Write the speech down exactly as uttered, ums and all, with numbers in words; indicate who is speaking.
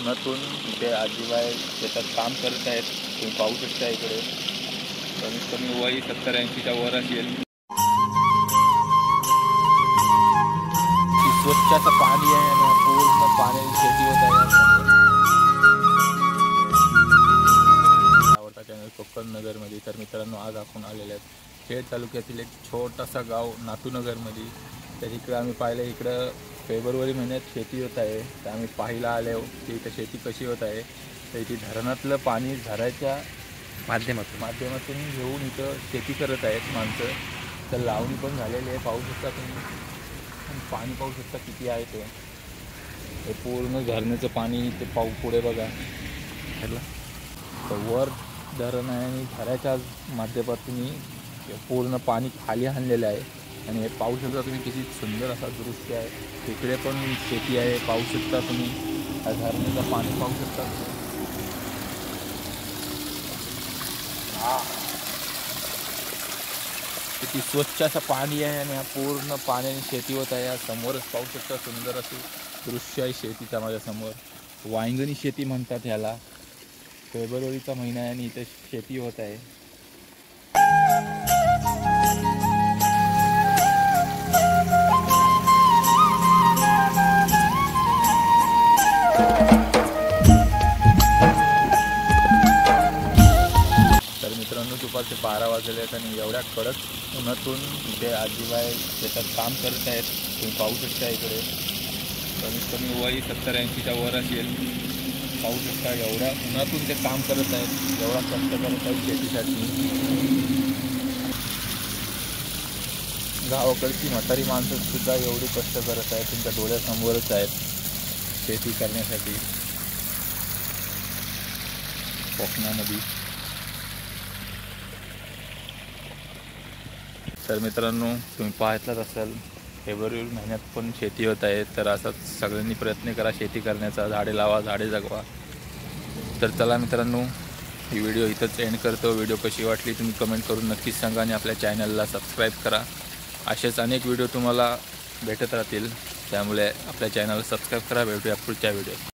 Speaker 1: उन्हातून इथे आजीबाई शेतात काम करत आहेत. तुम्ही पाहू शकता इकडे कमीत कमी वय सत्तर ऐंशीच्या वर असेल. स्वच्छ असं पाणी आहे आणि पूर्ण पाण्याची शेती होत आहे. आवडता चॅनल कोकण नगरमध्ये. तर मित्रांनो, आज आपण आलेले आहेत खेड तालुक्यातील एक छोटासा गाव नातूनगरमध्ये. तर इकडं आम्ही पाहिलं, इकडं फेब्रुवारी महिन्यात शेती होत आहे. तर आम्ही पाहायला आलो की इथं शेती कशी होत आहे. तर इथे धरणातलं पाणी झराच्या माध्यमातून माध्यमातून घेऊन इथं शेती करत आहेत माणसं. तर लावणी पण झालेली आहे, पाहू शकता तुम्ही. पाणी पाहू शकता किती आहे ते. हे पूर्ण झरण्याचं पाणी ते पाहू पुढे बघा. तर वर धरण आहे आणि झऱ्याच्या माध्यमातून पूर्ण पाणी खाली आणलेलं आहे. आणि हे पाहू शकता तुम्ही किती सुंदर असा दृश्य आहे. तिकडे पण शेती आहे, पाहू शकता तुम्ही. झरण्याचं पाणी पाहू शकता. हा, किती स्वच्छ असं पाणी आहे आणि पूर्ण पाण्याने शेती होत आहे. समोरच पाहू शकता सुंदर असे दृश्य आहे शेतीचा माझ्यासमोर. वांगणी शेती म्हणतात ह्याला. फेब्रुवारीचा महिना आहे आणि इथे शेती होत आहे. तर मित्रांनो, दुपारचे बारा वाजले आहेत आणि एवढ्या कडक उन्हातून इथे आजीबाई शेतात काम करत आहेत. तुम्ही पाहू शकता इकडे कमीत कमी वय सत्तर ऐंशीच्या वर असेल. पाहू शकता एवढ्या उन्हातून ते काम करत आहेत, एवढा कष्ट करत आहेत शेतीसाठी. गावाकडची म्हातारी माणसं सुद्धा एवढी कष्ट करत आहेत, तुमच्या डोळ्यासमोरच आहेत शेती करण्यासाठी कोकणामध्ये. तर मित्रांनो, तुम्ही पाहतच असाल फेब्रुवारी महिन्यात पण शेती होत आहे. तर असंच सगळ्यांनी प्रयत्न करा शेती करण्याचा. झाडे लावा, झाडे जगवा. तर चला मित्रांनो, ही व्हिडिओ इथंच एंड करतो. व्हिडिओ कशी वाटली तुम्ही कमेंट करून नक्कीच सांगा आणि आपल्या चॅनलला सबस्क्राईब करा. असेच अनेक व्हिडिओ तुम्हाला भेटत राहतील, त्यामुळे आपल्या चॅनलला सबस्क्राईब करा. भेटूया पुढच्या व्हिडिओ.